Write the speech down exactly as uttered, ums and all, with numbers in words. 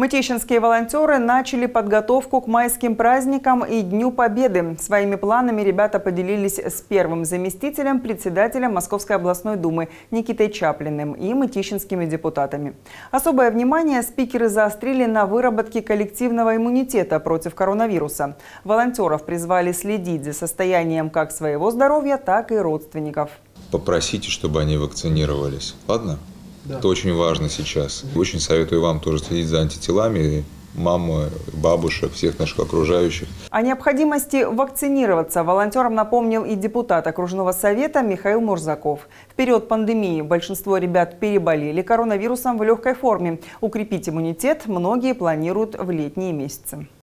Мытищинские волонтеры начали подготовку к майским праздникам и Дню Победы. Своими планами ребята поделились с первым заместителем председателя Московской областной думы Никитой Чаплиным и мытищинскими депутатами. Особое внимание спикеры заострили на выработке коллективного иммунитета против коронавируса. Волонтеров призвали следить за состоянием как своего здоровья, так и родственников. Попросите, чтобы они вакцинировались. Ладно? Да. Это очень важно сейчас. Очень советую вам тоже следить за антителами, мамы, бабушек, всех наших окружающих. О необходимости вакцинироваться волонтерам напомнил и депутат окружного совета Михаил Мурзаков. В период пандемии большинство ребят переболели коронавирусом в легкой форме. Укрепить иммунитет многие планируют в летние месяцы.